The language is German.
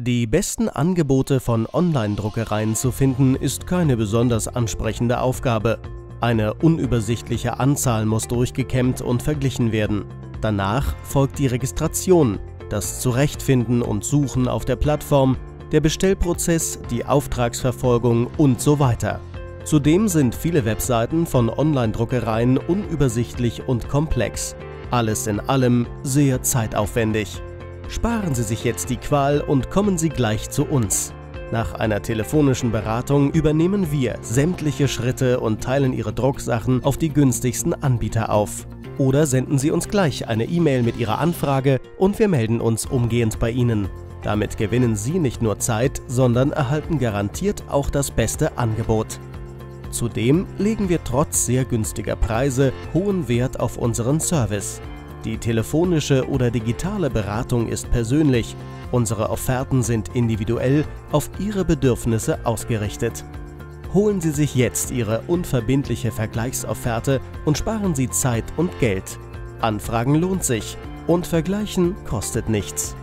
Die besten Angebote von Online-Druckereien zu finden, ist keine besonders ansprechende Aufgabe. Eine unübersichtliche Anzahl muss durchgekämmt und verglichen werden. Danach folgt die Registration, das Zurechtfinden und Suchen auf der Plattform, der Bestellprozess, die Auftragsverfolgung und so weiter. Zudem sind viele Webseiten von Online-Druckereien unübersichtlich und komplex. Alles in allem sehr zeitaufwendig. Sparen Sie sich jetzt die Qual und kommen Sie gleich zu uns. Nach einer telefonischen Beratung übernehmen wir sämtliche Schritte und teilen Ihre Drucksachen auf die günstigsten Anbieter auf. Oder senden Sie uns gleich eine E-Mail mit Ihrer Anfrage und wir melden uns umgehend bei Ihnen. Damit gewinnen Sie nicht nur Zeit, sondern erhalten garantiert auch das beste Angebot. Zudem legen wir trotz sehr günstiger Preise hohen Wert auf unseren Service. Die telefonische oder digitale Beratung ist persönlich. Unsere Offerten sind individuell auf Ihre Bedürfnisse ausgerichtet. Holen Sie sich jetzt Ihre unverbindliche Vergleichsofferte und sparen Sie Zeit und Geld. Anfragen lohnt sich und Vergleichen kostet nichts.